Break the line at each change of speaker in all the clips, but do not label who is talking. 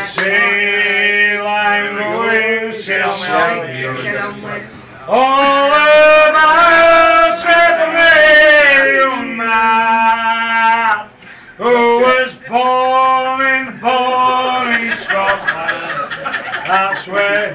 sail I'm going sailing all about a man who was born in Scotland. That's where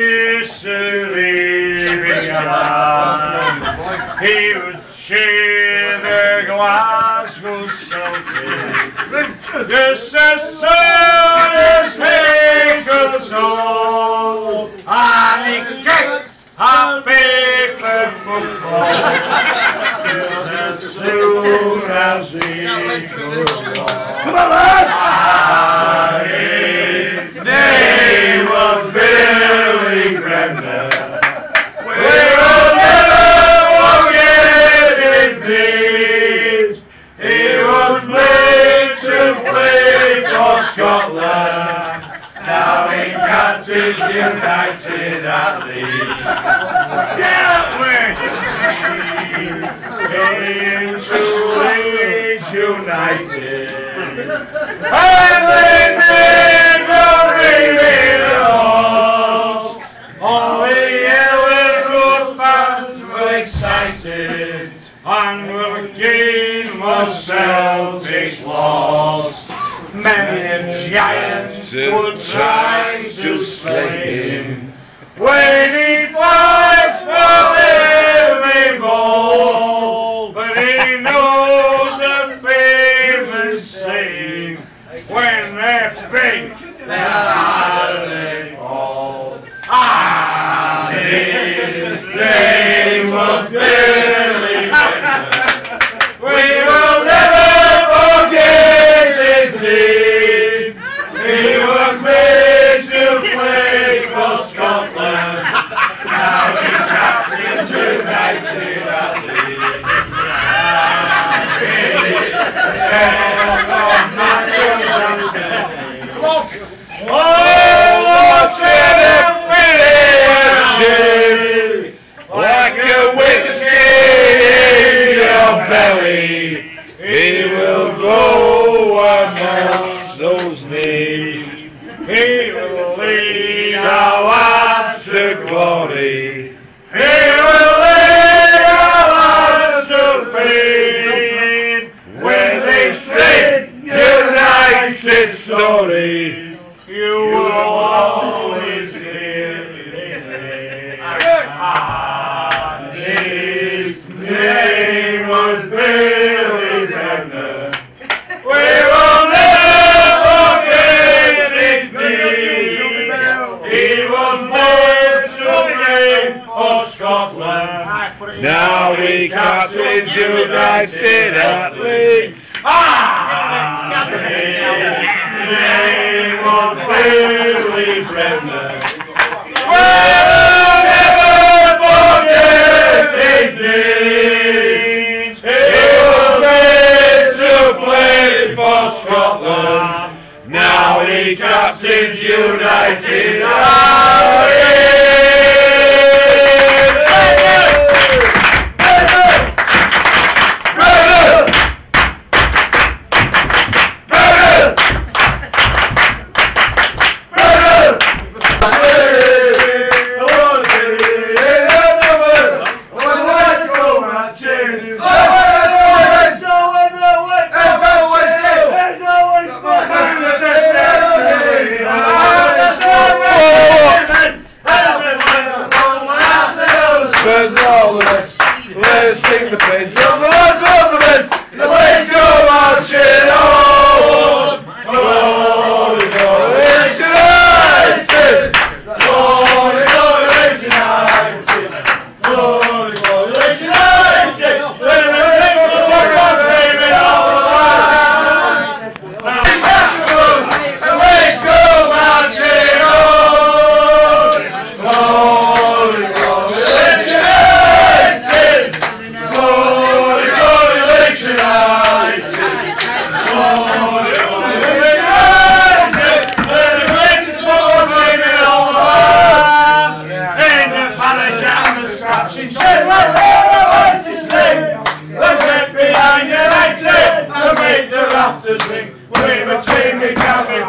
history began. He would cheer the Glasgow Celtic just as soon as he could soul, and he kicked a paper football just as soon as he could walk. Come on, lads! His name was Billy Bremner. We'll never forget his deeds. He was made to play for Scotland. Now he captains United at Leeds. Yeah, we're into Leeds United. And they did not really lost. Only Ellenwood fans were excited, and the game was Celtic's loss. Many giants would try to slay him when he fights for every ball, but he knows the famous saying, when they're big, they're hard they fall. Ah, his name was Billy Bremner. We will never forget his deeds. He was made to play for Scotland. Now he captains United at Leeds. Oh, what's in a finish? Like a whiskey in your belly, he will go amongst those knees. He will lead our lads to glory. He will lead our lads to fame. When they sing United stories, you will always hear his name. And his name was Billy Bremner. We will never forget his deeds. He was made to play for Scotland. Now he captains United at Leeds. His name was Billy Bremner. We'll never forget his deeds. He was made to play for Scotland. Now he captains United at Leeds. Let's sing the praise of the Lord of the best. Let's go marching on. Glory, glory, Leeds United. Glory, glory, Leeds United. Glory, glory, Leeds United. Let's sing it all alive. Let's go marching on. Glory, glory, Leeds United. Glory, glory, Leeds United. Glory, glory, Leeds United. Let the Leeds boys sing it all alive. In the panic and the scratching shit, let's hear the voices sing. Let's get behind United and make the rafters ring. We're a team we can't be